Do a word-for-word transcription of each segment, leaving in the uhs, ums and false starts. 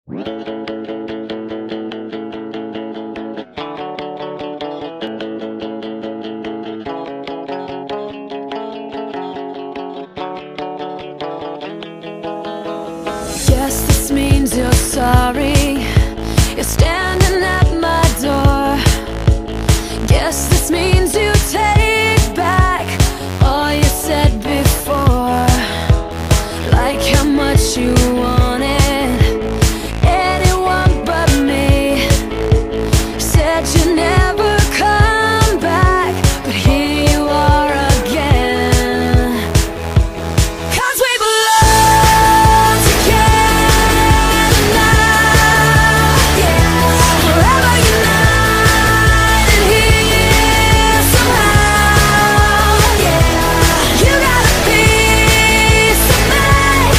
Guess this means you're sorry. You're standing at my door. Guess this means you take back all you said before. Like how much you wanted anyone but me. Said you never come back, but here you are again. 'Cause we belong together now, yeah. Forever united here somehow, yeah. You got a piece of me,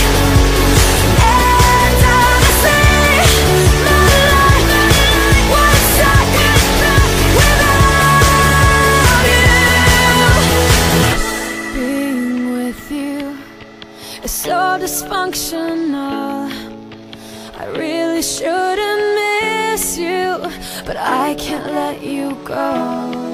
and honestly, my life was second without you. Being with you is so dysfunctional. I really shouldn't miss you, but I can't let you go.